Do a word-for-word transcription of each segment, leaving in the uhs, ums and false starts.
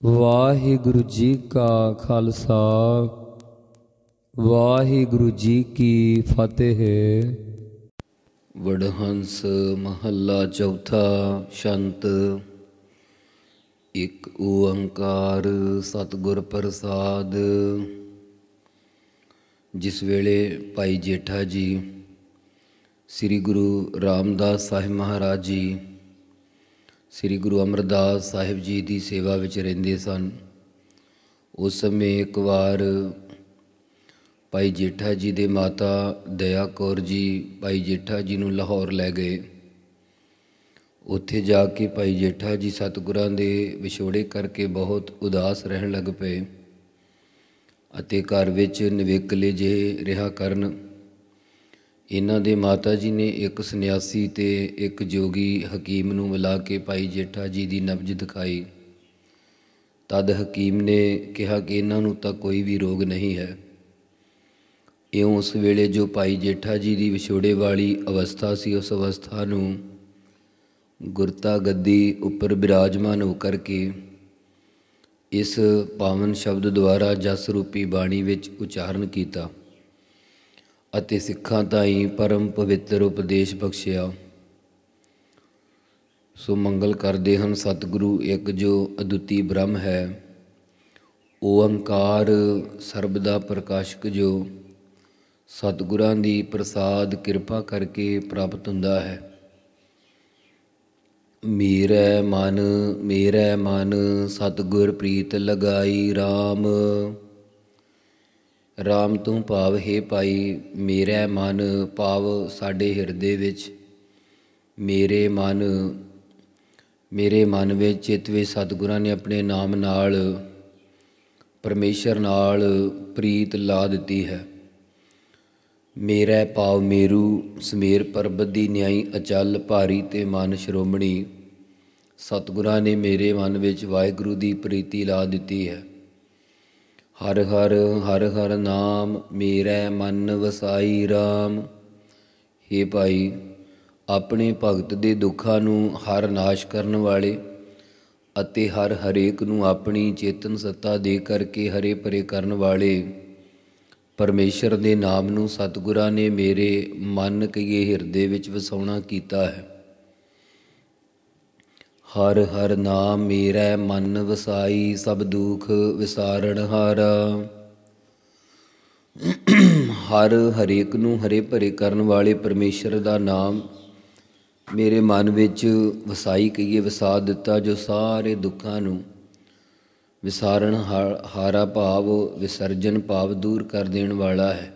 ਵਾਹਿਗੁਰੂ ਜੀ ਕਾ ਖਾਲਸਾ ਵਾਹਿਗੁਰੂ ਜੀ ਕੀ ਫਤਿਹ। ਵਡਹੰਸ ਮਹੱਲਾ ਚੌਥਾ। ਛੰਤ। ਇੱਕ ਓੰਕਾਰ ਸਤਿਗੁਰ ਪ੍ਰਸਾਦ। ਜਿਸ ਵੇਲੇ ਭਾਈ ਜੇਠਾ ਜੀ ਸ੍ਰੀ ਗੁਰੂ ਰਾਮਦਾਸ ਸਾਹਿਬ ਮਹਾਰਾਜ ਜੀ ਸ੍ਰੀ ਗੁਰੂ ਅਮਰਦਾਸ ਸਾਹਿਬ ਜੀ ਦੀ ਸੇਵਾ ਵਿੱਚ ਰਹਿੰਦੇ ਸਨ, ਉਸ ਸਮੇਂ ਇੱਕ ਵਾਰ ਭਾਈ ਜੇਠਾ ਜੀ ਦੇ ਮਾਤਾ ਦਇਆ ਕੌਰ ਜੀ ਭਾਈ ਜੇਠਾ ਜੀ ਨੂੰ ਲਾਹੌਰ ਲੈ ਗਏ। ਉੱਥੇ ਜਾ ਕੇ ਭਾਈ ਜੇਠਾ ਜੀ ਸਤਿਗੁਰਾਂ ਦੇ ਵਿਛੋੜੇ ਕਰਕੇ ਬਹੁਤ ਉਦਾਸ ਰਹਿਣ ਲੱਗ ਪਏ ਅਤੇ ਘਰ ਵਿੱਚ ਨਿਵੇਕਲੇ ਜਿਹੇ ਰਿਹਾ ਕਰਨ। ਇਹਨਾਂ ਦੇ ਮਾਤਾ ਜੀ ਨੇ ਇੱਕ ਸੰਨਿਆਸੀ ਅਤੇ ਇੱਕ ਜੋਗੀ ਹਕੀਮ ਨੂੰ ਮਿਲਾ ਕੇ ਭਾਈ ਜੇਠਾ ਜੀ ਦੀ ਨਬਜ਼ ਦਿਖਾਈ। ਤਦ ਹਕੀਮ ਨੇ ਕਿਹਾ ਕਿ ਇਹਨਾਂ ਨੂੰ ਤਾਂ ਕੋਈ ਵੀ ਰੋਗ ਨਹੀਂ ਹੈ। ਇਉਂ ਉਸ ਵੇਲੇ ਜੋ ਭਾਈ ਜੇਠਾ ਜੀ ਦੀ ਵਿਛੋੜੇ ਵਾਲੀ ਅਵਸਥਾ ਸੀ, ਉਸ ਅਵਸਥਾ ਨੂੰ ਗੁਰਤਾ ਗੱਦੀ ਉੱਪਰ ਬਿਰਾਜਮਾਨ ਹੋ ਕਰਕੇ ਇਸ ਪਾਵਨ ਸ਼ਬਦ ਦੁਆਰਾ ਜਸ ਰੂਪੀ ਬਾਣੀ ਵਿੱਚ ਉਚਾਰਨ ਕੀਤਾ ਅਤੇ ਸਿੱਖਾਂ ਤਾਈਂ ਪਰਮ ਪਵਿੱਤਰ ਉਪਦੇਸ਼ ਬਖਸ਼ਿਆ। ਸੋ ਮੰਗਲ ਕਰਦੇ ਹਨ ਸਤਿਗੁਰੂ ਇੱਕ ਜੋ ਅਦੁੱਤੀ ਬ੍ਰਹਮ ਹੈ, ਓੰਕਾਰ ਸਰਬ ਦਾ ਪ੍ਰਕਾਸ਼ਕ, ਜੋ ਸਤਿਗੁਰਾਂ ਦੀ ਪ੍ਰਸਾਦ ਕਿਰਪਾ ਕਰਕੇ ਪ੍ਰਾਪਤ ਹੁੰਦਾ ਹੈ। ਮੇਰਾ ਮਨ ਮੇਰਾ ਮਨ ਸਤਿਗੁਰ ਪ੍ਰੀਤ ਲਗਾਈ ਰਾਮ। ਰਾਮ ਤੋਂ ਭਾਵ ਹੈ ਭਾਈ ਮੇਰਾ ਮਨ, ਭਾਵ ਸਾਡੇ ਹਿਰਦੇ ਵਿੱਚ ਮੇਰੇ ਮਨ ਮੇਰੇ ਮਨ ਵਿੱਚ ਚਿੱਤ ਵਿੱਚ ਸਤਿਗੁਰਾਂ ਨੇ ਆਪਣੇ ਨਾਮ ਨਾਲ ਪਰਮੇਸ਼ਰ ਨਾਲ ਪ੍ਰੀਤ ਲਾ ਦਿੱਤੀ ਹੈ। ਮੇਰਾ ਭਾਵ ਮੇਰੂ ਸਮੇਰ ਪਰਬਤ ਦੀ ਨਿਆਈ ਅਚਲ ਭਾਰੀ ਤੇ ਮਨ ਸ਼੍ਰੋਮਣੀ। ਸਤਿਗੁਰਾਂ ਨੇ ਮੇਰੇ ਮਨ ਵਿੱਚ ਵਾਹਿਗੁਰੂ ਦੀ ਪ੍ਰੀਤੀ ਲਾ ਦਿੱਤੀ ਹੈ। ਹਰ ਹਰ ਹਰ ਹਰ ਨਾਮ ਮੇਰਾ ਮਨ ਵਸਾਈ ਰਾਮ। ਹੇ ਭਾਈ, ਆਪਣੇ ਭਗਤ ਦੇ ਦੁੱਖਾਂ ਨੂੰ ਹਰ ਨਾਸ਼ ਕਰਨ ਵਾਲੇ ਅਤੇ ਹਰ ਹਰੇਕ ਨੂੰ ਆਪਣੀ ਚੇਤਨ ਸੱਤਾ ਦੇ ਕਰਕੇ ਹਰੇ ਭਰੇ ਕਰਨ ਵਾਲੇ ਪਰਮੇਸ਼ਰ ਦੇ ਨਾਮ ਨੂੰ ਸਤਿਗੁਰਾਂ ਨੇ ਮੇਰੇ ਮਨ ਕਈਏ ਹਿਰਦੇ ਵਿੱਚ ਵਸਾਉਣਾ ਕੀਤਾ ਹੈ। ਹਰ ਹਰ ਨਾਮ ਮੇਰਾ ਮਨ ਵਸਾਈ, ਸਭ ਦੁੱਖ ਵਿਸਾਰਣ ਹਾਰਾ। ਹਰ ਹਰੇਕ ਨੂੰ ਹਰੇ ਭਰੇ ਕਰਨ ਵਾਲੇ ਪਰਮੇਸ਼ਰ ਦਾ ਨਾਮ ਮੇਰੇ ਮਨ ਵਿੱਚ ਵਸਾਈ ਕਹੀਏ ਵਸਾ ਦਿੱਤਾ, ਜੋ ਸਾਰੇ ਦੁੱਖਾਂ ਨੂੰ ਵਿਸਾਰਣ ਹਾਰਾ ਭਾਵ ਵਿਸਰਜਨ ਭਾਵ ਦੂਰ ਕਰ ਦੇਣ ਵਾਲਾ ਹੈ।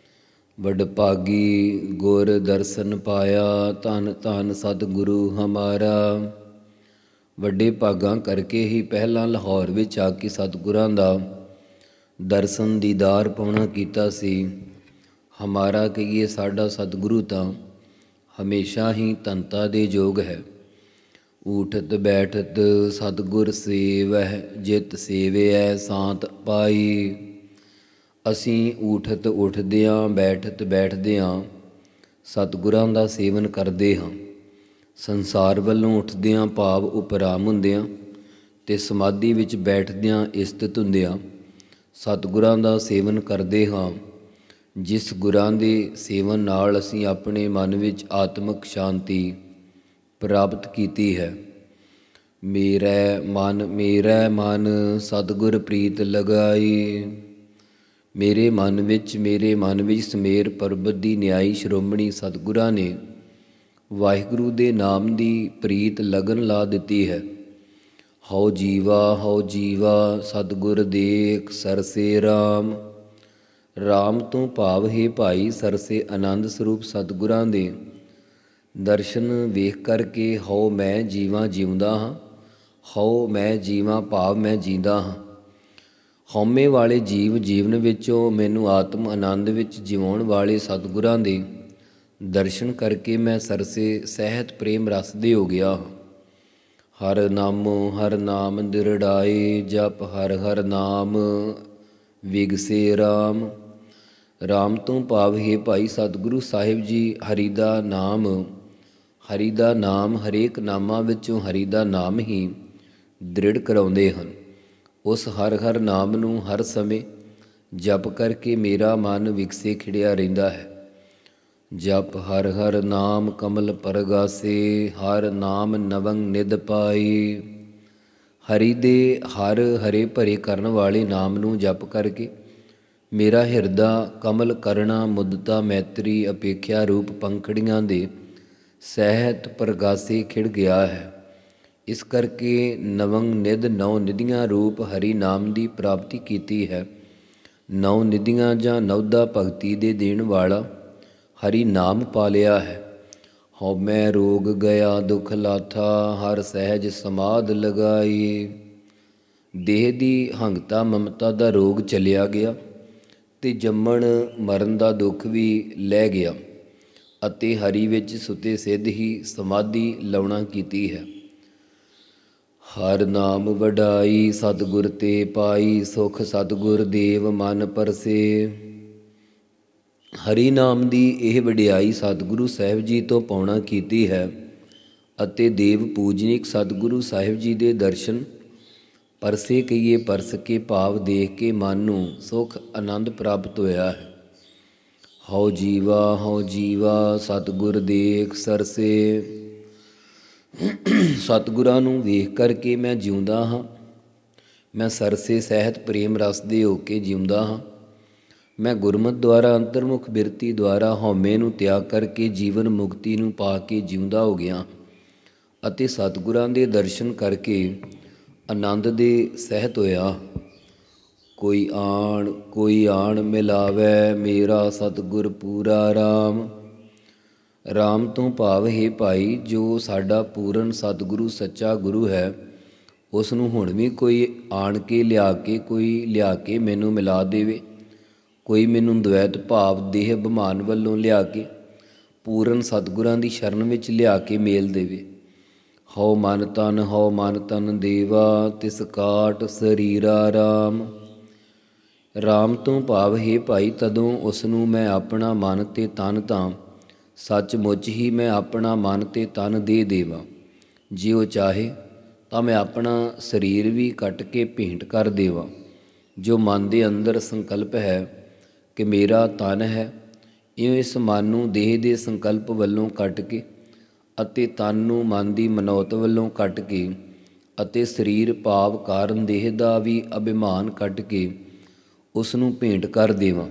ਵਡਭਾਗੀ ਗੁਰ ਦਰਸ਼ਨ ਪਾਇਆ, ਧੰਨ ਧੰਨ ਸਤਿਗੁਰੂ ਹਮਾਰਾ। ਵੱਡੇ ਭਾਗਾਂ ਕਰਕੇ ਹੀ ਪਹਿਲਾਂ ਲਾਹੌਰ ਵਿੱਚ ਆ ਕੇ ਸਤਿਗੁਰਾਂ ਦਾ ਦਰਸ਼ਨ ਦੀਦਾਰ ਪਾਉਣਾ ਕੀਤਾ ਸੀ। ਹਮਾਰਾ ਕਹੀਏ ਸਾਡਾ ਸਤਿਗੁਰੂ ਤਾਂ ਹਮੇਸ਼ਾ ਹੀ ਧੰਨਤਾ ਦੇ ਯੋਗ ਹੈ। ਊਠਤ ਬੈਠਤ ਸਤਿਗੁਰ ਸੇਵਹਿ, ਜਿਤ ਸੇਵਿਐ ਸਾਂਤ ਪਾਈ। ਅਸੀਂ ਊਠਤ ਉੱਠਦਿਆਂ ਬੈਠਤ ਬੈਠਦਿਆਂ ਸਤਿਗੁਰਾਂ ਦਾ ਸੇਵਨ ਕਰਦੇ ਹਾਂ। ਸੰਸਾਰ ਵੱਲੋਂ ਉੱਠਦਿਆਂ ਭਾਵ ਉਪਰਾਮ ਹੁੰਦਿਆਂ ਅਤੇ ਸਮਾਧੀ ਵਿੱਚ ਬੈਠਦਿਆਂ ਇਸਤਤ ਹੁੰਦਿਆਂ ਸਤਿਗੁਰਾਂ ਦਾ ਸੇਵਨ ਕਰਦੇ ਹਾਂ, ਜਿਸ ਗੁਰਾਂ ਦੇ ਸੇਵਨ ਨਾਲ ਅਸੀਂ ਆਪਣੇ ਮਨ ਵਿੱਚ ਆਤਮਿਕ ਸ਼ਾਂਤੀ ਪ੍ਰਾਪਤ ਕੀਤੀ ਹੈ। ਮੇਰਾ ਮਨ ਮੇਰਾ ਮਨ ਸਤਿਗੁਰ ਪ੍ਰੀਤ ਲਗਾਈ। ਮੇਰੇ ਮਨ ਵਿੱਚ ਮੇਰੇ ਮਨ ਵਿੱਚ ਸਮੇਰ ਪਰਬਤ ਦੀ ਨਿਆਈ ਸ਼੍ਰੋਮਣੀ ਸਤਿਗੁਰਾਂ ਨੇ ਵਾਹਿਗੁਰੂ ਦੇ ਨਾਮ ਦੀ ਪ੍ਰੀਤ ਲਗਨ ਲਾ ਦਿੱਤੀ ਹੈ। ਹਉ ਜੀਵਾ ਹਉ ਜੀਵਾ ਸਤਿਗੁਰ ਦੇਖ ਸਰਸੇ ਰਾਮ। ਰਾਮ ਤੋਂ ਭਾਵ ਹੈ ਭਾਈ ਸਰਸੇ ਆਨੰਦ ਸਰੂਪ ਸਤਿਗੁਰਾਂ ਦੇ ਦਰਸ਼ਨ ਵੇਖ ਕਰਕੇ ਹਉ ਮੈਂ ਜੀਵਾਂ ਜਿਉਂਦਾ ਹਾਂ। ਹਉ ਮੈਂ ਜੀਵਾਂ ਭਾਵ ਮੈਂ ਜੀਂਦਾ ਹਾਂ। ਹਉਮੈ ਵਾਲੇ ਜੀਵ ਜੀਵਨ ਵਿੱਚੋਂ ਮੈਨੂੰ ਆਤਮ ਆਨੰਦ ਵਿੱਚ ਜਿਵਾਉਣ ਵਾਲੇ ਸਤਿਗੁਰਾਂ ਦੇ ਦਰਸ਼ਨ ਕਰਕੇ ਮੈਂ ਸਰਸੇ ਸਹਿਤ ਪ੍ਰੇਮ ਰਸ ਦੇ ਹੋ ਗਿਆ ਹਾਂ। ਹਰ ਨਾਮੋ ਹਰ ਨਾਮ ਦਿਰੜਾਏ, ਜਪ ਹਰ ਹਰ ਨਾਮ ਵਿਗਸੇ ਰਾਮ। ਰਾਮ ਤੋਂ ਭਾਵ ਹੈ ਭਾਈ ਸਤਿਗੁਰੂ ਸਾਹਿਬ ਜੀ ਹਰੀ ਦਾ ਨਾਮ ਹਰੀ ਦਾ ਨਾਮ ਹਰੇਕ ਨਾਮਾਂ ਵਿੱਚੋਂ ਹਰੀ ਦਾ ਨਾਮ ਹੀ ਦ੍ਰਿੜ ਕਰਾਉਂਦੇ ਹਨ। ਉਸ ਹਰ ਹਰ ਨਾਮ ਨੂੰ ਹਰ ਸਮੇਂ ਜਪ ਕਰਕੇ ਮੇਰਾ ਮਨ ਵਿਕਸੇ ਖਿੜਿਆ ਰਹਿੰਦਾ ਹੈ। ਜਪ ਹਰ ਹਰ ਨਾਮ ਕਮਲ ਪਰਗਾਸੇ, ਹਰ ਨਾਮ ਨਵੰਗ ਨਿਧ ਪਾਈ। ਹਰੀ ਦੇ ਹਰ ਹਰੇ ਭਰੇ ਕਰਨ ਵਾਲੇ ਨਾਮ ਨੂੰ ਜਪ ਕਰਕੇ ਮੇਰਾ ਹਿਰਦਾ ਕਮਲ ਕਰਣਾ ਮੁੱਦਤਾ ਮੈਤਰੀ ਅਪੇਖਿਆ ਰੂਪ ਪੰਖੜੀਆਂ ਦੇ ਸਹਿਤ ਪ੍ਰਗਾਸੇ ਖਿੜ ਗਿਆ ਹੈ। ਇਸ ਕਰਕੇ ਨਵੰਗ ਨਿਧ ਨੌ ਨਿਧੀਆਂ ਰੂਪ ਹਰੀ ਨਾਮ ਦੀ ਪ੍ਰਾਪਤੀ ਕੀਤੀ ਹੈ। ਨੌ ਨਿਧੀਆਂ ਜਾਂ ਨੌਦਾ ਭਗਤੀ ਦੇ ਦੇਣ ਵਾਲਾ ਹਰੀ ਨਾਮ ਪਾ ਲਿਆ ਹੈ। ਹਉ ਮੈਂ ਰੋਗ ਗਿਆ ਦੁਖ ਲਾਥਾ, ਹਰ ਸਹਿਜ ਸਮਾਧ ਲਗਾਈ। ਦੇਹ ਦੀ ਹੰਗਤਾ ਮਮਤਾ ਦਾ ਰੋਗ ਚਲਿਆ ਗਿਆ ਅਤੇ ਜੰਮਣ ਮਰਨ ਦਾ ਦੁੱਖ ਵੀ ਲੈ ਗਿਆ ਅਤੇ ਹਰੀ ਵਿੱਚ ਸੁਤੇ ਸਿੱਧ ਹੀ ਸਮਾਧੀ ਲਾਉਣਾ ਕੀਤੀ ਹੈ। ਹਰ ਨਾਮ ਵਡਾਈ ਸਤਿਗੁਰ ਤੇ ਪਾਈ, ਸੁਖ ਸਤਿਗੁਰ ਦੇਵ ਮਨ ਪਰਸੇ। ਹਰੀ ਨਾਮ ਦੀ ਇਹ ਵਡਿਆਈ ਸਤਿਗੁਰੂ ਸਾਹਿਬ ਜੀ ਤੋਂ ਪਾਉਣਾ ਕੀਤੀ ਹੈ ਅਤੇ ਦੇਵ ਪੂਜਨੀਕ ਸਤਿਗੁਰੂ ਸਾਹਿਬ ਜੀ ਦੇ ਦਰਸ਼ਨ ਪਰਸੇ ਕਹੀਏ ਪਰਸ ਕੇ ਭਾਵ ਦੇਖ ਕੇ ਮਨ ਨੂੰ ਸੁਖ ਆਨੰਦ ਪ੍ਰਾਪਤ ਹੋਇਆ ਹੈ। ਹਉ ਜੀਵਾ ਹਉ ਜੀਵਾ ਸਤਿਗੁਰ ਦੇਖ ਸਰਸੇ। ਸਤਿਗੁਰਾਂ ਨੂੰ ਵੇਖ ਕਰਕੇ ਮੈਂ ਜਿਉਂਦਾ ਹਾਂ। ਮੈਂ ਸਰਸੇ ਸਹਿਤ ਪ੍ਰੇਮ ਰਸ ਦੇ ਹੋ ਕੇ ਜਿਉਂਦਾ ਹਾਂ। ਮੈਂ ਗੁਰਮਤਿ ਦੁਆਰਾ ਅੰਤਰਮੁਖ ਬਿਰਤੀ ਦੁਆਰਾ ਹਉਮੈ ਨੂੰ ਤਿਆਗ ਕਰਕੇ ਜੀਵਨ ਮੁਕਤੀ ਨੂੰ ਪਾ ਕੇ ਜਿਉਂਦਾ ਹੋ ਗਿਆ ਅਤੇ ਸਤਿਗੁਰਾਂ ਦੇ ਦਰਸ਼ਨ ਕਰਕੇ ਆਨੰਦ ਦੇ ਸਹਿਤ ਹੋਇਆ। ਕੋਈ ਆਣ ਕੋਈ ਆਣ ਮਿਲਾਵੈ, ਮੇਰਾ ਸਤਿਗੁਰ ਪੂਰਾ ਰਾਮ। ਰਾਮ ਤੋਂ ਭਾਵ ਹੈ ਭਾਈ ਜੋ ਸਾਡਾ ਪੂਰਨ ਸਤਿਗੁਰੂ ਸੱਚਾ ਗੁਰੂ ਹੈ, ਉਸ ਨੂੰ ਹੁਣ ਵੀ ਕੋਈ ਆਣ ਕੇ ਲਿਆ ਕੇ ਕੋਈ ਲਿਆ ਕੇ ਮੈਨੂੰ ਮਿਲਾ ਦੇਵੇ, ਕੋਈ ਮੈਨੂੰ ਦਵੈਤ ਭਾਵ ਦੇਹ ਅਭਿਮਾਨ ਵੱਲੋਂ ਲਿਆ ਕੇ ਪੂਰਨ ਸਤਿਗੁਰਾਂ ਦੀ ਸ਼ਰਨ ਵਿੱਚ ਲਿਆ ਕੇ ਮੇਲ ਦੇਵੇ। ਹਉ ਮਨ ਤਨ ਹਉ ਮਨ ਤਨ ਦੇਵਾ, ਤਿਸ ਕਾਟ ਸਰੀਰਾ ਰਾਮ। ਰਾਮ ਤੋਂ ਭਾਵ ਹੈ ਭਾਈ ਤਦੋਂ ਉਸ ਨੂੰ ਮੈਂ ਆਪਣਾ ਮਨ ਅਤੇ ਤਨ ਤਾਂ ਸੱਚਮੁੱਚ ਹੀ ਮੈਂ ਆਪਣਾ ਮਨ ਅਤੇ ਤਨ ਦੇ ਦੇਵਾਂ। ਜੇ ਉਹ ਚਾਹੇ ਤਾਂ ਮੈਂ ਆਪਣਾ ਸਰੀਰ ਵੀ ਕੱਟ ਕੇ ਭੇਂਟ ਕਰ ਦੇਵਾਂ। ਜੋ ਮਨ ਦੇ ਅੰਦਰ ਸੰਕਲਪ ਹੈ ਕਿ ਮੇਰਾ ਤਨ ਹੈ, ਇਉਂ ਇਸ ਮਨ ਨੂੰ ਦੇਹ ਦੇ ਸੰਕਲਪ ਵੱਲੋਂ ਕੱਟ ਕੇ ਅਤੇ ਤਨ ਨੂੰ ਮਨ ਦੀ ਮਨੌਤ ਵੱਲੋਂ ਕੱਟ ਕੇ ਅਤੇ ਸਰੀਰ ਭਾਵ ਕਾਰਨ ਦੇਹ ਦਾ ਵੀ ਅਭਿਮਾਨ ਕੱਟ ਕੇ ਉਸ ਨੂੰ ਭੇਂਟ ਕਰ ਦੇਵਾਂ।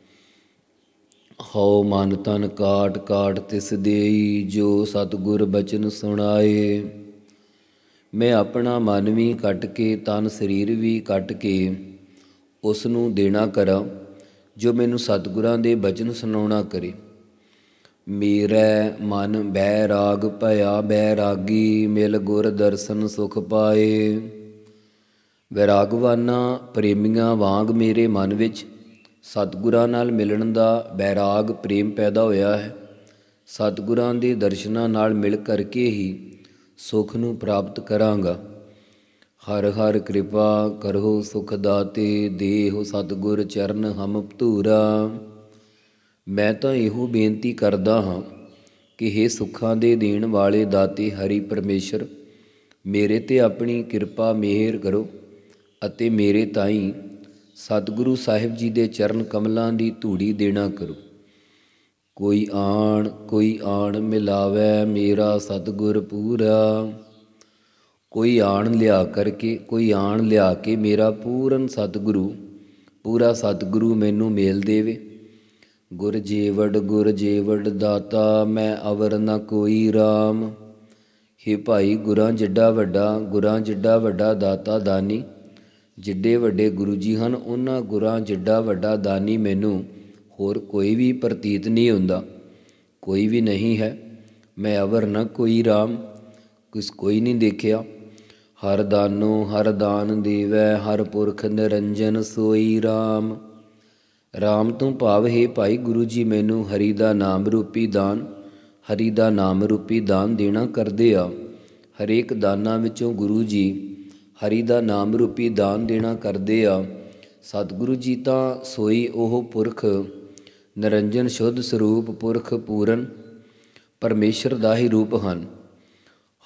ਹਉ ਮਨ ਤਨ ਕਾਟ ਕਾਟ ਤਿਸ ਦੇਈ, ਜੋ ਸਤਿਗੁਰ ਬਚਨ ਸੁਣਾਏ। ਮੈਂ ਆਪਣਾ ਮਨ ਵੀ ਕੱਟ ਕੇ ਤਨ ਸਰੀਰ ਵੀ ਕੱਟ ਕੇ ਉਸ ਨੂੰ ਦੇਣਾ ਕਰਾਂ ਜੋ ਮੈਨੂੰ ਸਤਿਗੁਰਾਂ ਦੇ ਬਚਨ ਸੁਣਾਉਣਾ ਕਰੇ। ਮੇਰਾ ਮਨ ਬੈਰਾਗ ਭਇਆ ਬੈਰਾਗੀ, ਮਿਲ ਗੁਰ ਦਰਸ਼ਨ ਸੁਖ ਪਾਏ। ਵੈਰਾਗਵਾਨਾਂ ਪ੍ਰੇਮੀਆਂ ਵਾਂਗ ਮੇਰੇ ਮਨ ਵਿੱਚ ਸਤਿਗੁਰਾਂ ਨਾਲ ਮਿਲਣ ਦਾ ਬੈਰਾਗ ਪ੍ਰੇਮ ਪੈਦਾ ਹੋਇਆ ਹੈ। ਸਤਿਗੁਰਾਂ ਦੇ ਦਰਸ਼ਨਾਂ ਨਾਲ ਮਿਲ ਕਰਕੇ ਹੀ ਸੁਖ ਨੂੰ ਪ੍ਰਾਪਤ ਕਰਾਂਗਾ। ਹਰ ਹਰ ਕਿਰਪਾ ਕਰੋ ਸੁਖ ਦਾਤੇ, ਦੇਹੁ ਸਤਿਗੁਰ ਚਰਨ ਹਮ ਭਤੂਰਾ। ਮੈਂ ਤਾਂ ਇਹੋ ਬੇਨਤੀ ਕਰਦਾ ਹਾਂ ਕਿ ਹੇ ਸੁੱਖਾਂ ਦੇ ਦੇਣ ਵਾਲੇ ਦਾਤੇ ਹਰੀ ਪਰਮੇਸ਼ਰ, ਮੇਰੇ 'ਤੇ ਆਪਣੀ ਕਿਰਪਾ ਮਿਹਰ ਕਰੋ ਅਤੇ ਮੇਰੇ ਤਾਈਂ ਸਤਿਗੁਰੂ ਸਾਹਿਬ ਜੀ ਦੇ ਚਰਨ ਕਮਲਾਂ ਦੀ ਧੂੜੀ ਦੇਣਾ ਕਰੋ। ਕੋਈ ਆਣ ਕੋਈ ਆਣ ਮਿਲਾਵੈ, ਮੇਰਾ ਸਤਿਗੁਰ ਪੂਰਾ। ਕੋਈ ਆਣ ਲਿਆ ਕਰਕੇ ਕੋਈ ਆਣ ਲਿਆ ਕੇ ਮੇਰਾ ਪੂਰਨ ਸਤਿਗੁਰੂ ਪੂਰਾ ਸਤਿਗੁਰੂ ਮੈਨੂੰ ਮੇਲ ਦੇਵੇ। ਗੁਰ ਜੀਵੜ ਗੁਰ ਜੀਵੜ ਦਾਤਾ, ਮੈਂ ਅਵਰ ਨ ਕੋਈ ਰਾਮ। ਹੇ ਭਾਈ ਗੁਰਾਂ ਜਿੱਡਾ ਵੱਡਾ ਗੁਰਾਂ ਜਿੱਡਾ ਵੱਡਾ ਦਾਤਾ ਦਾਨੀ ਜਿੱਡੇ ਵੱਡੇ ਗੁਰੂ ਜੀ ਹਨ, ਉਹਨਾਂ ਗੁਰਾਂ ਜਿੱਡਾ ਵੱਡਾ ਦਾਨੀ ਮੈਨੂੰ ਹੋਰ ਕੋਈ ਵੀ ਪ੍ਰਤੀਤ ਨਹੀਂ ਹੁੰਦਾ, ਕੋਈ ਵੀ ਨਹੀਂ ਹੈ। ਮੈਂ ਅਵਰ ਨ ਕੋਈ ਰਾਮ, ਕੁਛ ਕੋਈ ਨਹੀਂ ਦੇਖਿਆ। ਹਰ ਦਾਨੋ ਹਰ ਦਾਨ ਦੇਵੈ, ਹਰ ਪੁਰਖ ਨਿਰੰਜਨ ਸੋਈ ਰਾਮ। ਰਾਮ ਤੋਂ ਭਾਵ ਹੈ ਭਾਈ ਗੁਰੂ ਜੀ ਮੈਨੂੰ ਹਰੀ ਦਾ ਨਾਮ ਰੂਪੀ ਦਾਨ ਹਰੀ ਦਾ ਨਾਮ ਰੂਪੀ ਦਾਨ ਦੇਣਾ ਕਰਦੇ ਆ। ਹਰੇਕ ਦਾਨਾਂ ਵਿੱਚੋਂ ਗੁਰੂ ਜੀ ਹਰੀ ਦਾ ਨਾਮ ਰੂਪੀ ਦਾਨ ਦੇਣਾ ਕਰਦੇ ਆ। ਸਤਿਗੁਰੂ ਜੀ ਤਾਂ ਸੋਈ ਉਹ ਪੁਰਖ ਨਿਰੰਜਨ ਸ਼ੁੱਧ ਸਰੂਪ ਪੁਰਖ ਪੂਰਨ ਪਰਮੇਸ਼ਰ ਦਾ ਹੀ ਰੂਪ ਹਨ।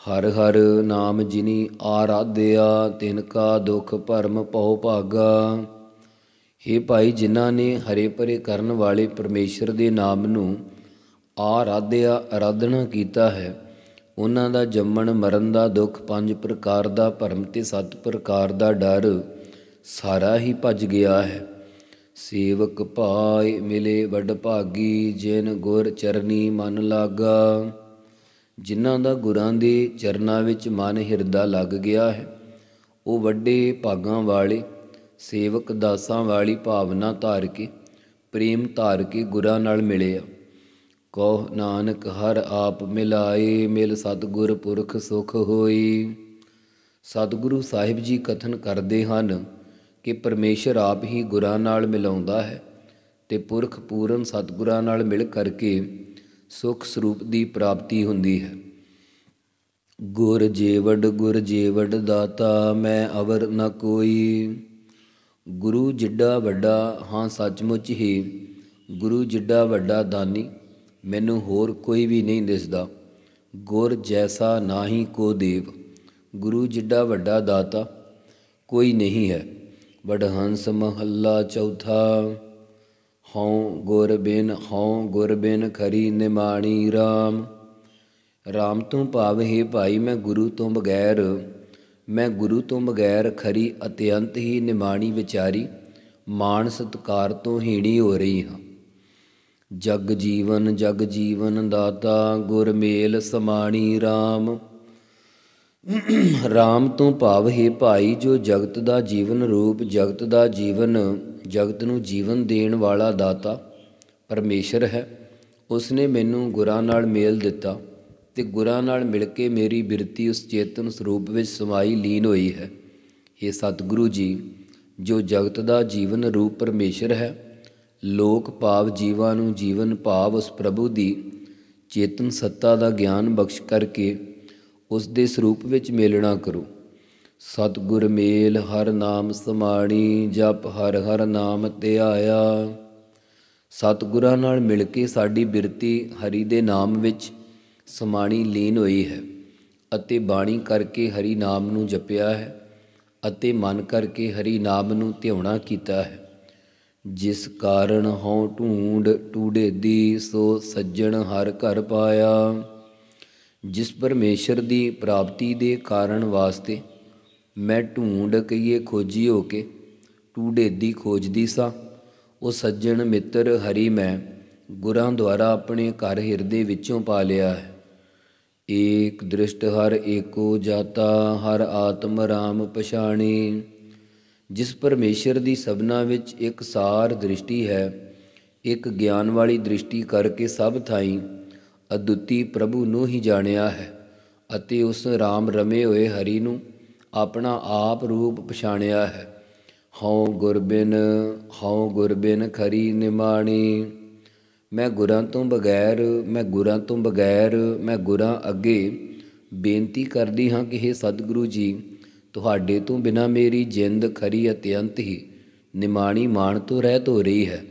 ਹਰ ਹਰ ਨਾਮ ਜਿਨੀ ਆਰਾਧਿਆ, ਤਿਨ ਕਾ ਦੁਖ ਭਰਮ ਭਉ ਭਾਗਾ। ਹੇ ਭਾਈ, ਜਿਨ੍ਹਾਂ ਨੇ ਹਰੇ ਭਰੇ ਕਰਨ ਵਾਲੇ ਪਰਮੇਸ਼ਰ ਦੇ ਨਾਮ ਨੂੰ ਆਰਾਧਿਆ, ਆਰਾਧਨਾ ਕੀਤਾ ਹੈ, ਉਹਨਾਂ ਦਾ ਜੰਮਣ ਮਰਨ ਦਾ ਦੁੱਖ, ਪੰਜ ਪ੍ਰਕਾਰ ਦਾ ਭਰਮ ਤੇ ਸੱਤ ਪ੍ਰਕਾਰ ਦਾ ਡਰ ਸਾਰਾ ਹੀ ਭੱਜ ਗਿਆ ਹੈ। ਸੇਵਕ ਭਾਇ ਮਿਲੇ ਵਡ ਭਾਗੀ, ਜਿਨ ਗੁਰ ਚਰਨੀ ਮਨ ਲਾਗਾ। ਜਿਨ੍ਹਾਂ ਦਾ ਗੁਰਾਂ ਦੇ ਚਰਨਾਂ ਵਿੱਚ ਮਨ ਹਿਰਦਾ ਲੱਗ ਗਿਆ ਹੈ, ਉਹ ਵੱਡੇ ਭਾਗਾਂ ਵਾਲੇ, ਸੇਵਕ ਦਾਸਾਂ ਵਾਲੀ ਭਾਵਨਾ ਧਾਰ ਕੇ, ਪ੍ਰੇਮ ਧਾਰ ਕੇ ਗੁਰਾਂ ਨਾਲ ਮਿਲੇ ਆ। ਕਹੋ ਨਾਨਕ ਹਰ ਆਪ ਮਿਲਾਏ, ਮਿਲ ਸਤਿਗੁਰ ਪੁਰਖ ਸੁਖ ਹੋਈ। ਸਤਿਗੁਰੂ ਸਾਹਿਬ ਜੀ ਕਥਨ ਕਰਦੇ ਹਨ ਕਿ ਪਰਮੇਸ਼ਰ ਆਪ ਹੀ ਗੁਰਾਂ ਨਾਲ ਮਿਲਾਉਂਦਾ ਹੈ ਅਤੇ ਪੁਰਖ ਪੂਰਨ ਸਤਿਗੁਰਾਂ ਨਾਲ ਮਿਲ ਕਰਕੇ ਸੁਖ ਸਰੂਪ ਦੀ ਪ੍ਰਾਪਤੀ ਹੁੰਦੀ ਹੈ। ਗੁਰ ਜੇਵਡ ਗੁਰ ਜੇਵਡ ਦਾਤਾ, ਮੈਂ ਅਵਰ ਨ ਕੋਈ। ਗੁਰੂ ਜਿੱਡਾ ਵੱਡਾ, ਹਾਂ ਸੱਚਮੁੱਚ ਹੀ ਗੁਰੂ ਜਿੱਡਾ ਵੱਡਾ ਦਾਨੀ ਮੈਨੂੰ ਹੋਰ ਕੋਈ ਵੀ ਨਹੀਂ ਦਿਸਦਾ। ਗੁਰ ਜੈਸਾ ਨਾਹੀ ਕੋ ਦੇਵ। ਗੁਰੂ ਜਿੱਡਾ ਵੱਡਾ ਦਾਤਾ ਕੋਈ ਨਹੀਂ ਹੈ। ਵਡਹੰਸ ਮਹੱਲਾ ਚੌਥਾ। ਹਉ ਗੁਰ ਬਿਨ ਹਉ ਗੁਰ ਬਿਨ ਖਰੀ ਨਿਮਾਣੀ ਰਾਮ। ਰਾਮ ਤੋਂ ਭਾਵ ਹੈ ਭਾਈ, ਮੈਂ ਗੁਰੂ ਤੋਂ ਬਗੈਰ ਮੈਂ ਗੁਰੂ ਤੋਂ ਬਗੈਰ ਖਰੀ ਅਤਿਅੰਤ ਹੀ ਨਿਮਾਣੀ ਵਿਚਾਰੀ, ਮਾਣ ਸਤਿਕਾਰ ਤੋਂ ਹੀਣੀ ਹੋ ਰਹੀ ਹਾਂ। ਜਗ ਜੀਵਨ ਜਗ ਜੀਵਨ ਦਾਤਾ, ਗੁਰ ਮੇਲ ਸਮਾਣੀ ਰਾਮ। ਰਾਮ ਤੋਂ ਭਾਵ ਹੈ ਭਾਈ, ਜੋ ਜਗਤ ਦਾ ਜੀਵਨ ਰੂਪ, ਜਗਤ ਦਾ ਜੀਵਨ ਜਗਤ ਨੂੰ ਜੀਵਨ ਦੇਣ ਵਾਲਾ ਦਾਤਾ ਪਰਮੇਸ਼ਰ ਹੈ। ਉਸਨੇ ਮੈਨੂੰ ਗੁਰਾਂ ਨਾਲ ਮੇਲ ਦਿੱਤਾ ਅਤੇ ਗੁਰਾਂ ਨਾਲ ਮਿਲ ਕੇ ਮੇਰੀ ਬਿਰਤੀ ਉਸ ਚੇਤਨ ਸਰੂਪ ਵਿੱਚ ਸਮਾਈ ਲੀਨ ਹੋਈ ਹੈ। ਇਹ ਸਤਿਗੁਰੂ ਜੀ, ਜੋ ਜਗਤ ਦਾ ਜੀਵਨ ਰੂਪ ਪਰਮੇਸ਼ਰ ਹੈ, ਲੋਕ ਭਾਵ ਜੀਵਾਂ ਨੂੰ ਜੀਵਨ ਭਾਵ ਉਸ ਪ੍ਰਭੂ ਦੀ ਚੇਤਨ ਸੱਤਾ ਦਾ ਗਿਆਨ ਬਖਸ਼ ਕਰਕੇ ਉਸ ਦੇ ਸਰੂਪ ਵਿੱਚ ਮੇਲਣਾ ਕਰੋ। ਸਤਿਗੁਰ ਮੇਲ ਹਰ ਨਾਮ ਸਮਾਣੀ, ਜਪ ਹਰ ਹਰ ਨਾਮ ਧਿਆਇਆ। ਸਤਿਗੁਰਾਂ ਨਾਲ ਮਿਲ ਕੇ ਸਾਡੀ ਬਿਰਤੀ ਹਰੀ ਦੇ ਨਾਮ ਵਿੱਚ ਸਮਾਣੀ ਲੀਨ ਹੋਈ ਹੈ ਅਤੇ ਬਾਣੀ ਕਰਕੇ ਹਰੀ ਨਾਮ ਨੂੰ ਜਪਿਆ ਹੈ ਅਤੇ ਮਨ ਕਰਕੇ ਹਰੀ ਨਾਮ ਨੂੰ ਧਿਆਉਣਾ ਕੀਤਾ ਹੈ। ਜਿਸ ਕਾਰਨ ਹਉ ਢੂੰਡ ਟੂਢੇਦੀ, ਸੋ ਸੱਜਣ ਹਰ ਘਰ ਪਾਇਆ। ਜਿਸ ਪਰਮੇਸ਼ਰ ਦੀ ਪ੍ਰਾਪਤੀ ਦੇ ਕਾਰਨ ਵਾਸਤੇ ਮੈਂ ਢੂੰਡ ਕਹੀਏ ਖੋਜੀ ਹੋ ਕੇ ਟੂਢੇਦੀ ਖੋਜਦੀ ਸਾਂ, ਉਹ ਸੱਜਣ ਮਿੱਤਰ ਹਰੀ ਮੈਂ ਗੁਰਾਂ ਦੁਆਰਾ ਆਪਣੇ ਘਰ ਹਿਰਦੇ ਵਿੱਚੋਂ ਪਾ ਲਿਆ ਹੈ। ਏਕ ਦ੍ਰਿਸ਼ਟ ਹਰ ਏਕੋ ਜਾਤਾ, ਹਰ ਆਤਮ ਰਾਮ ਪਛਾਣੀ। ਜਿਸ ਪਰਮੇਸ਼ਰ ਦੀ ਸਭਨਾ ਵਿੱਚ ਇੱਕ ਸਾਰ ਦ੍ਰਿਸ਼ਟੀ ਹੈ, ਇੱਕ ਗਿਆਨ ਵਾਲੀ ਦ੍ਰਿਸ਼ਟੀ ਕਰਕੇ ਸਭ ਥਾਈਂ ਅਦੁੱਤੀ ਪ੍ਰਭੂ ਨੂੰ ਹੀ ਜਾਣਿਆ ਹੈ ਅਤੇ ਉਸ ਰਾਮ ਰਮੇ ਹੋਏ ਹਰੀ ਨੂੰ ਆਪਣਾ ਆਪ ਰੂਪ ਪਛਾਣਿਆ ਹੈ। ਹਉ ਗੁਰ ਬਿਨ ਹਉ ਗੁਰ ਬਿਨ ਖਰੀ ਨਿਮਾਣੀ। ਮੈਂ ਗੁਰਾਂ ਤੋਂ ਬਗੈਰ ਮੈਂ ਗੁਰਾਂ ਤੋਂ ਬਗੈਰ ਮੈਂ ਗੁਰਾਂ ਅੱਗੇ ਬੇਨਤੀ ਕਰਦੀ ਹਾਂ ਕਿ ਹੇ ਸਤਿਗੁਰੂ ਜੀ, ਤੁਹਾਡੇ ਤੋਂ ਬਿਨਾਂ ਮੇਰੀ ਜਿੰਦ ਖਰੀ ਅਤਿਅੰਤ ਹੀ ਨਿਮਾਣੀ ਮਾਣ ਤੋਂ ਰਹਿਤ ਹੋ ਰਹੀ ਹੈ।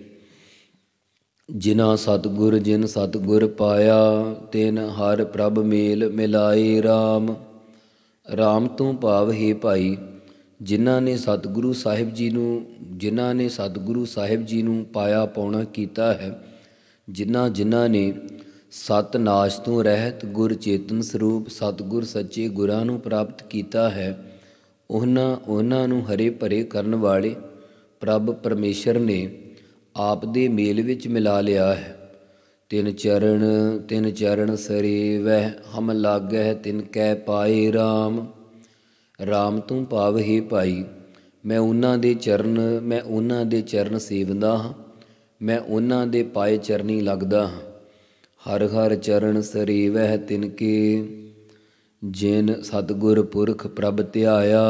ਜਿਨਾ ਸਤਿਗੁਰ ਜਿਨ ਸਤਿਗੁਰ ਪਾਇਆ, ਤਿਨ ਹਰ ਪ੍ਰਭ ਮੇਲ ਮਿਲਾਏ ਰਾਮ। ਰਾਮ ਤੋਂ ਭਾਵ ਹੈ ਭਾਈ, ਜਿਨ੍ਹਾਂ ਨੇ ਸਤਿਗੁਰੂ ਸਾਹਿਬ ਜੀ ਨੂੰ ਜਿਨ੍ਹਾਂ ਨੇ ਸਤਿਗੁਰੂ ਸਾਹਿਬ ਜੀ ਨੂੰ ਪਾਇਆ ਪਾਉਣਾ ਕੀਤਾ ਹੈ, ਜਿਨ੍ਹਾਂ ਜਿਨ੍ਹਾਂ ਨੇ ਸਤ ਨਾਸ਼ ਤੋਂ ਰਹਿਤ ਗੁਰ ਚੇਤਨ ਸਰੂਪ ਸਤਿਗੁਰ ਸੱਚੇ ਗੁਰਾਂ ਨੂੰ ਪ੍ਰਾਪਤ ਕੀਤਾ ਹੈ, ਉਹਨਾਂ ਉਹਨਾਂ ਨੂੰ ਹਰੇ ਭਰੇ ਕਰਨ ਵਾਲੇ ਪ੍ਰਭ ਪਰਮੇਸ਼ਰ ਨੇ ਆਪ ਦੇ ਮੇਲ ਵਿੱਚ ਮਿਲਾ ਲਿਆ ਹੈ। ਤਿਨ ਚਰਨ ਤਿਨ ਚਰਨ ਸਰੇ ਵਹਿ ਹਮ ਲਾਗਹਿ, ਤਿਨ ਕੈ ਪਾਏ ਰਾਮ। ਰਾਮ ਤੋਂ ਭਾਵ ਹੈ ਭਾਈ, ਮੈਂ ਉਹਨਾਂ ਦੇ ਚਰਨ ਮੈਂ ਉਹਨਾਂ ਦੇ ਚਰਨ ਸੇਵਦਾ ਹਾਂ, ਮੈਂ ਉਹਨਾਂ ਦੇ ਪਾਏ ਚਰਨੀ ਲੱਗਦਾ ਹਾਂ। ਹਰ ਹਰ ਚਰਨ ਸਰੇ ਵਹਿ ਤਿਨ ਕੇ, ਜਿਨ ਸਤਿਗੁਰ ਪੁਰਖ ਪ੍ਰਭ ਧਿਆਇਆ।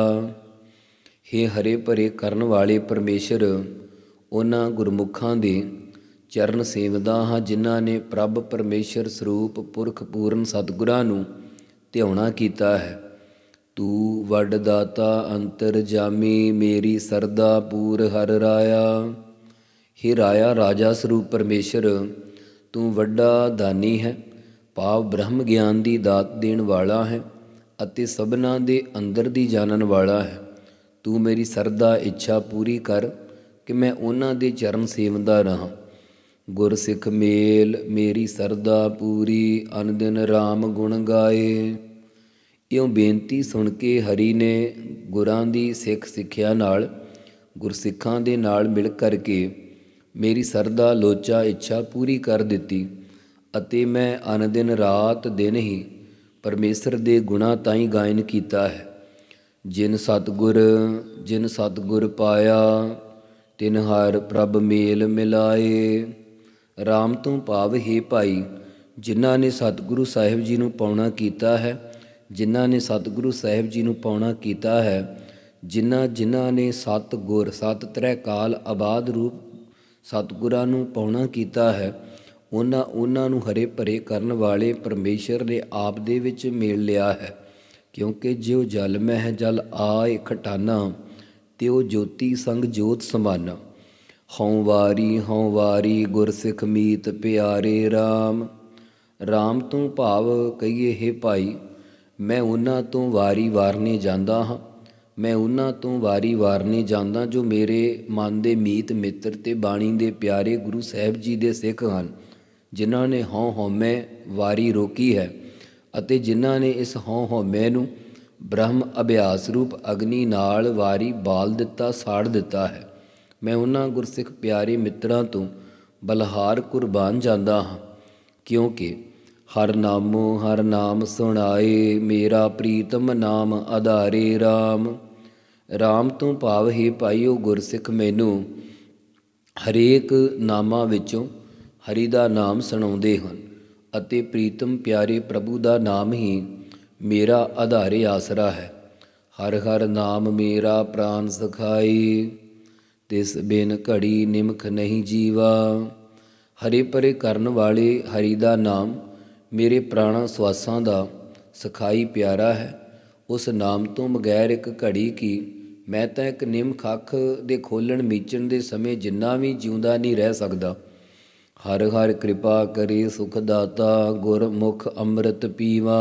ਹੇ ਹਰੇ ਭਰੇ ਕਰਨ ਵਾਲੇ ਪਰਮੇਸ਼ਰ, ਉਹਨਾਂ ਗੁਰਮੁਖਾਂ ਦੇ ਚਰਨ ਸੇਵਦਾ ਹਾਂ ਜਿਨ੍ਹਾਂ ਨੇ ਪ੍ਰਭ ਪਰਮੇਸ਼ਰ ਸਰੂਪ ਪੁਰਖ ਪੂਰਨ ਸਤਿਗੁਰਾਂ ਨੂੰ ਧਿਆਉਣਾ ਕੀਤਾ ਹੈ। ਤੂੰ ਵੱਡ ਦਾਤਾ ਅੰਤਰ ਜਾਮੀ, ਮੇਰੀ ਸਰਦਾ ਪੂਰ ਹਰ ਰਾਇਆ। ਹੇ ਰਾਇਆ ਰਾਜਾ ਸਰੂਪ ਪਰਮੇਸ਼ਰ, ਤੂੰ ਵੱਡਾ ਦਾਨੀ ਹੈ, ਭਾਵ ਬ੍ਰਹਮ ਗਿਆਨ ਦੀ ਦਾਤ ਦੇਣ ਵਾਲਾ ਹੈ ਅਤੇ ਸਭਨਾਂ ਦੇ ਅੰਦਰ ਦੀ ਜਾਣਨ ਵਾਲਾ ਹੈ। ਤੂੰ ਮੇਰੀ ਸਰਦਾ ਇੱਛਾ ਪੂਰੀ ਕਰ ਕਿ ਮੈਂ ਉਹਨਾਂ ਦੇ ਚਰਨ ਸੇਵਦਾ ਰਹਾਂ। ਗੁਰਸਿੱਖ ਮੇਲ ਮੇਰੀ ਸਰਦਾ ਪੂਰੀ, ਅਨ ਦਿਨ ਰਾਮ ਗੁਣ ਗਾਏ। ਇਉਂ ਬੇਨਤੀ ਸੁਣ ਕੇ ਹਰੀ ਨੇ ਗੁਰਾਂ ਦੀ ਸਿੱਖ ਸਿੱਖਿਆ ਨਾਲ ਗੁਰਸਿੱਖਾਂ ਦੇ ਨਾਲ ਮਿਲ ਕਰਕੇ ਮੇਰੀ ਸਰਦਾ ਲੋਚਾ ਇੱਛਾ ਪੂਰੀ ਕਰ ਦਿੱਤੀ ਅਤੇ ਮੈਂ ਅਨ ਦਿਨ ਰਾਤ ਦਿਨ ਹੀ ਪਰਮੇਸ਼ਰ ਦੇ ਗੁਣਾਂ ਤਾਈਂ ਗਾਇਨ ਕੀਤਾ ਹੈ। ਜਿਨ ਸਤਿਗੁਰ ਜਿਨ ਸਤਿਗੁਰ ਪਾਇਆ, ਤਿਨ ਹਰ ਪ੍ਰਭ ਮੇਲ ਮਿਲਾਏ। ਰਾਮ ਤੋਂ ਭਾਵ ਹੈ ਭਾਈ ਜਿਨ੍ਹਾਂ ਨੇ ਸਤਿਗੁਰੂ ਸਾਹਿਬ ਜੀ ਨੂੰ ਪਾਉਣਾ ਕੀਤਾ ਹੈ, ਜਿਨ੍ਹਾਂ ਨੇ ਸਤਿਗੁਰੂ ਸਾਹਿਬ ਜੀ ਨੂੰ ਪਾਉਣਾ ਕੀਤਾ ਹੈ, ਜਿਨ੍ਹਾਂ ਜਿਨ੍ਹਾਂ ਨੇ ਸਤ ਗੁਰ ਸਤ ਤ੍ਰੈ ਕਾਲ ਆਬਾਦ ਰੂਪ ਸਤਿਗੁਰਾਂ ਨੂੰ ਪਾਉਣਾ ਕੀਤਾ ਹੈ, ਉਹਨਾਂ ਉਹਨਾਂ ਨੂੰ ਹਰੇ ਭਰੇ ਕਰਨ ਵਾਲੇ ਪਰਮੇਸ਼ਰ ਨੇ ਆਪ ਦੇ ਵਿੱਚ ਮੇਲ ਲਿਆ ਹੈ। ਕਿਉਂਕਿ ਜਿਉ ਜਲ ਮਹਿ ਜਲ ਆਏ ਖਟਾਨਾ, ਤਿਉ ਜੋਤੀ ਸੰਗ ਜੋਤ ਸਮਾਨਾ। ਹਉ ਵਾਰੀ ਹਉ ਵਾਰੀ ਗੁਰਸਿੱਖ ਮੀਤ ਪਿਆਰੇ ਰਾਮ। ਰਾਮ ਤੋਂ ਭਾਵ ਕਹੀਏ ਹੈ ਭਾਈ ਮੈਂ ਉਹਨਾਂ ਤੋਂ ਵਾਰੀ ਵਾਰਨੇ ਜਾਂਦਾ ਹਾਂ, ਮੈਂ ਉਹਨਾਂ ਤੋਂ ਵਾਰੀ ਵਾਰਨੇ ਜਾਂਦਾ ਜੋ ਮੇਰੇ ਮਨ ਦੇ ਮੀਤ ਮਿੱਤਰ ਅਤੇ ਬਾਣੀ ਦੇ ਪਿਆਰੇ ਗੁਰੂ ਸਾਹਿਬ ਜੀ ਦੇ ਸਿੱਖ ਹਨ, ਜਿਨ੍ਹਾਂ ਨੇ ਹਉ ਹਉਮੈ ਵਾਰੀ ਰੋਕੀ ਹੈ ਅਤੇ ਜਿਨ੍ਹਾਂ ਨੇ ਇਸ ਹਉ ਹਉਮੈ ਨੂੰ ਬ੍ਰਹਮ ਅਭਿਆਸ ਰੂਪ ਅਗਨੀ ਨਾਲ ਵਾਰੀ ਬਾਲ ਦਿੱਤਾ, ਸਾੜ ਦਿੱਤਾ ਹੈ। ਮੈਂ ਉਹਨਾਂ ਗੁਰਸਿੱਖ ਪਿਆਰੇ ਮਿੱਤਰਾਂ ਤੋਂ ਬਲਹਾਰ ਕੁਰਬਾਨ ਜਾਂਦਾ ਹਾਂ, ਕਿਉਂਕਿ ਹਰ ਨਾਮੋ ਹਰ ਨਾਮ ਸੁਣਾਏ, ਮੇਰਾ ਪ੍ਰੀਤਮ ਨਾਮ ਆਧਾਰੇ ਰਾਮ। ਰਾਮ ਤੋਂ ਭਾਵ ਹੈ ਭਾਈ ਉਹ ਗੁਰਸਿੱਖ ਮੈਨੂੰ ਹਰੇਕ ਨਾਮਾਂ ਵਿੱਚੋਂ ਹਰੀ ਦਾ ਨਾਮ ਸੁਣਾਉਂਦੇ ਹਨ ਅਤੇ ਪ੍ਰੀਤਮ ਪਿਆਰੇ ਪ੍ਰਭੂ ਦਾ ਨਾਮ ਹੀ ਮੇਰਾ ਆਧਾਰੇ ਆਸਰਾ ਹੈ। ਹਰ ਹਰ ਨਾਮ ਮੇਰਾ ਪ੍ਰਾਨ ਸਖਾਈ, ਤਿਸ ਬਿਨ ਘੜੀ ਨਿਮਖ ਨਹੀਂ ਜੀਵਾ। ਹਰੇ ਭਰੇ ਕਰਨ ਵਾਲੇ ਹਰੀ ਦਾ ਨਾਮ ਮੇਰੇ ਪ੍ਰਾਣਾਂ ਸਵਾਸਾਂ ਦਾ ਸਖਾਈ ਪਿਆਰਾ ਹੈ। ਉਸ ਨਾਮ ਤੋਂ ਬਗੈਰ ਇੱਕ ਘੜੀ ਕੀ ਮੈਂ ਤਾਂ ਇੱਕ ਨਿਮਖ ਅੱਖ ਦੇ ਖੋਲ੍ਹਣ ਮੀਚਣ ਦੇ ਸਮੇਂ ਜਿੰਨਾ ਵੀ ਜਿਉਂਦਾ ਨਹੀਂ ਰਹਿ ਸਕਦਾ। ਹਰ ਹਰ ਕਿਰਪਾ ਕਰੇ ਸੁਖ ਦਾਤਾ, ਗੁਰਮੁਖ ਅੰਮ੍ਰਿਤ ਪੀਵਾ।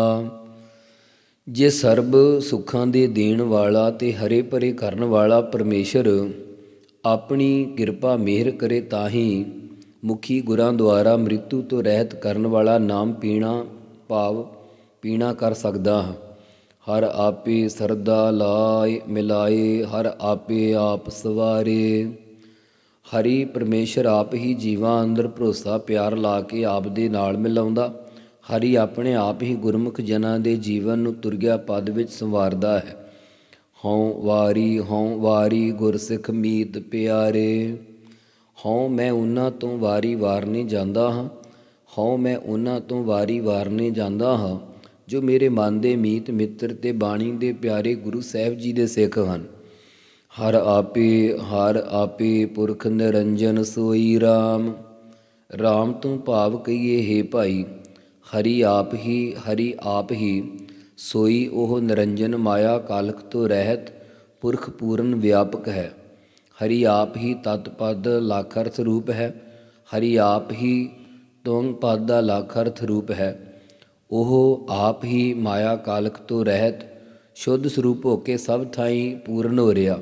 ਜੇ ਸਰਬ ਸੁੱਖਾਂ ਦੇ ਦੇਣ ਵਾਲਾ ਅਤੇ ਹਰੇ ਭਰੇ ਕਰਨ ਵਾਲਾ ਪਰਮੇਸ਼ਰ ਆਪਣੀ ਕਿਰਪਾ ਮਿਹਰ ਕਰੇ ਤਾਂ ਹੀ ਮੁਖੀ ਗੁਰਾਂ ਦੁਆਰਾ ਮ੍ਰਿਤੂ ਤੋਂ ਰਹਿਤ ਕਰਨ ਵਾਲਾ ਨਾਮ ਪੀਣਾ ਭਾਵ ਪੀਣਾ ਕਰ ਸਕਦਾ ਹਾਂ। ਹਰ ਆਪੇ ਸਰਦਾ ਲਾਏ ਮਿਲਾਏ, ਹਰ ਆਪੇ ਆਪ ਸਵਾਰੇ। ਹਰੀ ਪਰਮੇਸ਼ਰ ਆਪ ਹੀ ਜੀਵਾਂ ਅੰਦਰ ਭਰੋਸਾ ਪਿਆਰ ਲਾ ਕੇ ਆਪ ਦੇ ਨਾਲ ਮਿਲਾਉਂਦਾ। ਹਰੀ ਆਪਣੇ ਆਪ ਹੀ ਗੁਰਮੁਖ ਜਨਾਂ ਦੇ ਜੀਵਨ ਨੂੰ ਤੁਰਗਿਆ ਪਦ ਵਿੱਚ ਸੰਵਾਰਦਾ ਹੈ। ਹਉ ਵਾਰੀ ਹਉ ਵਾਰੀ ਗੁਰਸਿੱਖ ਮੀਤ ਪਿਆਰੇ। ਹਉ ਮੈਂ ਉਹਨਾਂ ਤੋਂ ਵਾਰੀ ਵਾਰਨੇ ਜਾਂਦਾ ਹਾਂ, ਹਉ ਮੈਂ ਉਹਨਾਂ ਤੋਂ ਵਾਰੀ ਵਾਰਨੇ ਜਾਂਦਾ ਹਾਂ ਜੋ ਮੇਰੇ ਮਨ ਦੇ ਮੀਤ ਮਿੱਤਰ ਅਤੇ ਬਾਣੀ ਦੇ ਪਿਆਰੇ ਗੁਰੂ ਸਾਹਿਬ ਜੀ ਦੇ ਸਿੱਖ ਹਨ। ਹਰ ਆਪੇ ਹਰ ਆਪੇ ਪੁਰਖ ਨਿਰੰਜਨ ਸੋਈ ਰਾਮ। ਰਾਮ ਤੋਂ ਭਾਵ ਕਹੀਏ ਹੈ ਭਾਈ ਹਰੀ ਆਪ ਹੀ ਹਰੀ ਆਪ ਹੀ ਸੋਈ ਉਹ ਨਿਰੰਜਨ ਮਾਇਆ ਕਾਲਖ ਤੋਂ ਰਹਿਤ ਪੁਰਖ ਪੂਰਨ ਵਿਆਪਕ ਹੈ। ਹਰੀ ਆਪ ਹੀ ਤਤ ਪਦ ਲਾਖਰਥ ਰੂਪ ਹੈ। ਹਰੀ ਆਪ ਹੀ ਤੁੰਗ ਪਦ ਦਾ ਲਾਖਰਥ ਰੂਪ ਹੈ। ਉਹ ਆਪ ਹੀ ਮਾਇਆ ਕਾਲਖ ਤੋਂ ਰਹਿਤ ਸ਼ੁੱਧ ਸਰੂਪ ਹੋ ਕੇ ਸਭ ਥਾਈਂ ਪੂਰਨ ਹੋ ਰਿਹਾ।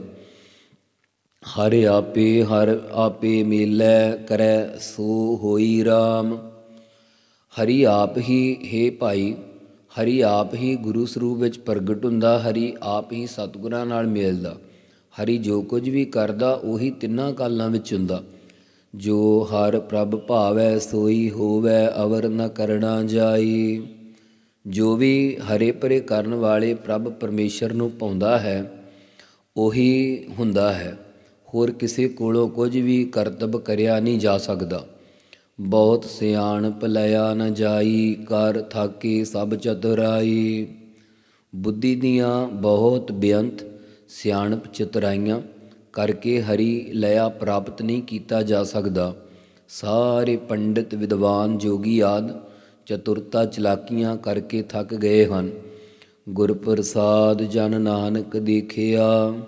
ਹਰ ਆਪੇ ਹਰ ਆਪੇ ਮੇਲੈ ਕਰੈ ਸੋ ਹੋਈ ਰਾਮ। ਹਰੀ ਆਪ ਹੀ ਹੈ ਭਾਈ ਹਰੀ ਆਪ ਹੀ ਗੁਰੂ ਸਰੂਪ ਵਿੱਚ ਪ੍ਰਗਟ ਹੁੰਦਾ। ਹਰੀ ਆਪ ਹੀ ਸਤਿਗੁਰਾਂ ਨਾਲ ਮਿਲਦਾ। ਹਰੀ ਜੋ ਕੁਝ ਵੀ ਕਰਦਾ ਉਹੀ ਤਿੰਨਾਂ ਕਾਲਾਂ ਵਿੱਚ ਹੁੰਦਾ। ਜੋ ਹਰ ਪ੍ਰਭ ਭਾਵੈ ਸੋਈ ਹੋਵੈ, ਅਵਰ ਨ ਕਰਣਾ ਜਾਈ। ਜੋ ਵੀ ਹਰੇ ਭਰੇ ਕਰਨ ਵਾਲੇ ਪ੍ਰਭ ਪਰਮੇਸ਼ਰ ਨੂੰ ਪਾਉਂਦਾ ਹੈ ਉਹੀ ਹੁੰਦਾ ਹੈ। ਹੋਰ ਕਿਸੇ ਕੋਲੋਂ ਕੁਝ ਵੀ ਕਰਤੱਵ ਕਰਿਆ ਨਹੀਂ ਜਾ ਸਕਦਾ। ਬਹੁਤ ਸਿਆਣਪ ਲਿਆ ਨ ਜਾਈ, ਕਰ ਥਾਕੇ ਸਭ ਚਤੁਰਾਈ। ਬੁੱਧੀ ਦੀਆਂ ਬਹੁਤ ਬੇਅੰਤ ਸਿਆਣਪ ਚਤੁਰਾਈਆਂ ਕਰਕੇ ਹਰੀ ਲਿਆ ਪ੍ਰਾਪਤ ਨਹੀਂ ਕੀਤਾ ਜਾ ਸਕਦਾ। ਸਾਰੇ ਪੰਡਿਤ ਵਿਦਵਾਨ ਜੋਗੀ ਆਦਿ ਚਤੁਰਤਾ ਚਲਾਕੀਆਂ ਕਰਕੇ ਥੱਕ ਗਏ ਹਨ। ਗੁਰ ਪ੍ਰਸਾਦ ਜਨ ਨਾਨਕ ਦੇਖਿਆ,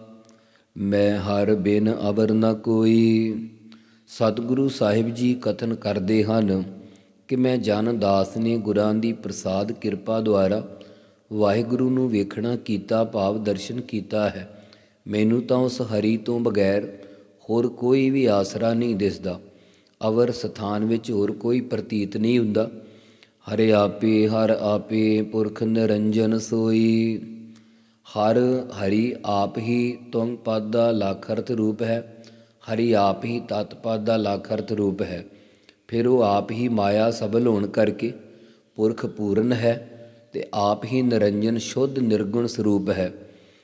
ਮੈਂ ਹਰ ਬਿਨ ਅਵਰ ਨ ਕੋਈ। ਸਤਿਗੁਰੂ ਸਾਹਿਬ ਜੀ ਕਥਨ ਕਰਦੇ ਹਨ ਕਿ ਮੈਂ ਜਨ ਦਾਸ ਨੇ ਗੁਰਾਂ ਦੀ ਪ੍ਰਸਾਦ ਕਿਰਪਾ ਦੁਆਰਾ ਵਾਹਿਗੁਰੂ ਨੂੰ ਵੇਖਣਾ ਕੀਤਾ ਭਾਵ ਦਰਸ਼ਨ ਕੀਤਾ ਹੈ। ਮੈਨੂੰ ਤਾਂ ਉਸ ਹਰੀ ਤੋਂ ਬਗੈਰ ਹੋਰ ਕੋਈ ਵੀ ਆਸਰਾ ਨਹੀਂ ਦਿਸਦਾ। ਅਵਰ ਸਥਾਨ ਵਿੱਚ ਹੋਰ ਕੋਈ ਪ੍ਰਤੀਤ ਨਹੀਂ ਹੁੰਦਾ। ਹਰਿ ਆਪੇ ਹਰ ਆਪੇ ਪੁਰਖ ਨਿਰੰਜਨ ਸੋਈ। ਹਰ ਹਰੀ ਆਪ ਹੀ ਤੁੰਗ ਪਦ ਦਾ ਲਾਖਰਤ ਰੂਪ ਹੈ। ਹਰੀ ਆਪ ਹੀ ਤਤ ਪਦ ਦਾ ਲਾਖਰਤ ਰੂਪ ਹੈ। ਫਿਰ ਉਹ ਆਪ ਹੀ ਮਾਇਆ ਸਬਲ ਹੋਣ ਕਰਕੇ ਪੁਰਖ ਪੂਰਨ ਹੈ ਅਤੇ ਆਪ ਹੀ ਨਿਰੰਜਨ ਸ਼ੁੱਧ ਨਿਰਗੁਣ ਸਰੂਪ ਹੈ।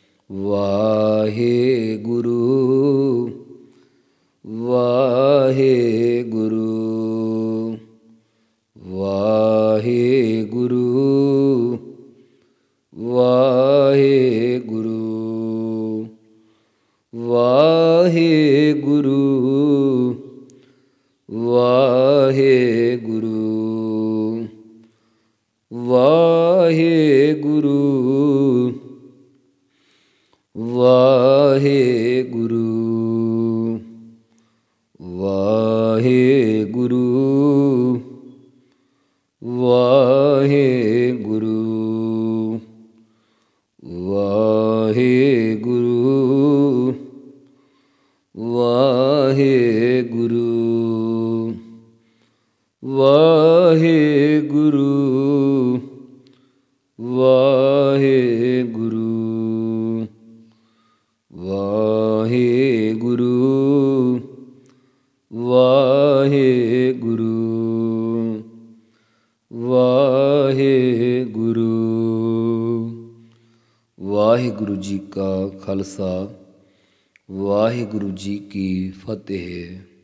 ਵਾਹਿਗੁਰੂ ਵਾਹਿਗੁਰੂ ਵਾਹਿਗੁਰੂ ਵਾਹਿਗੁਰੂ ਵਾਹਿਗੁਰੂ ਵਾਹਿਗੁਰੂ ਵਾਹਿਗੁਰੂ ਵਾਹਿਗੁਰੂ ਵਾਹਿਗੁਰੂ ਵਾਹਿਗੁਰੂ ਵਾਹਿਗੁਰੂ ਵਾਹਿਗੁਰੂ ਵਾਹਿਗੁਰੂ ਵਾਹਿਗੁਰੂ ਵਾਹਿਗੁਰੂ ਵਾਹਿਗੁਰੂ ਵਾਹਿਗੁਰੂ। ਵਾਹਿਗੁਰੂ ਜੀ ਕਾ ਖਾਲਸਾ ਵਾਹਿਗੁਰੂ ਜੀ ਕੀ ਫਤਿਹ।